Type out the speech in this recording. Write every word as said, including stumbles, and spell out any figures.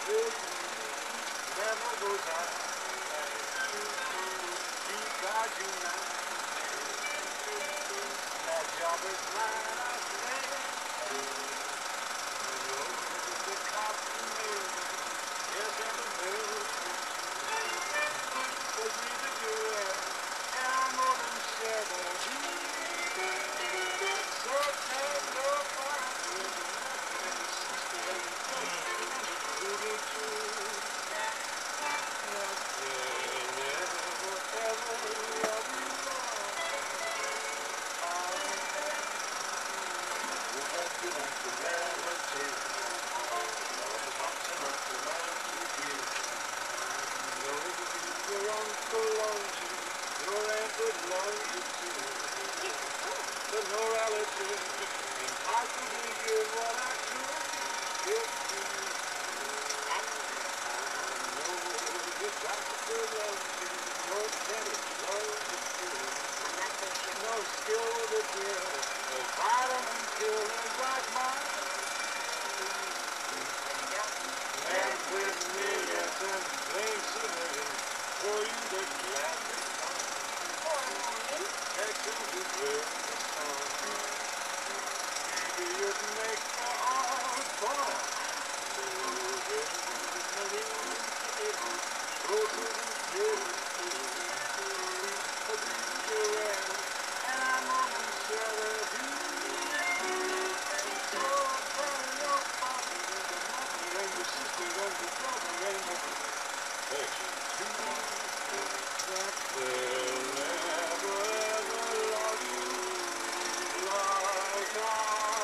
business never goes out. Because you know that job is mine, I say. You know the cotton mill, yes, and the mill. But neither do I, and I'm more than seventy. So take no part with me. But no relative can possibly give what I could give to you. I know you got the good love to you. No penny, love to you. No skill with a deal. No vitamin killers like mine. And with millions and things a million for you to gladly find. Texas is where the sun. Maybe you'd make my heart fall. So good, millions to closer than pills. But you're in, and I'm on the seventy. So turn your father and your mother and your sister and your brother and your affection too. That they'll never ever love you like I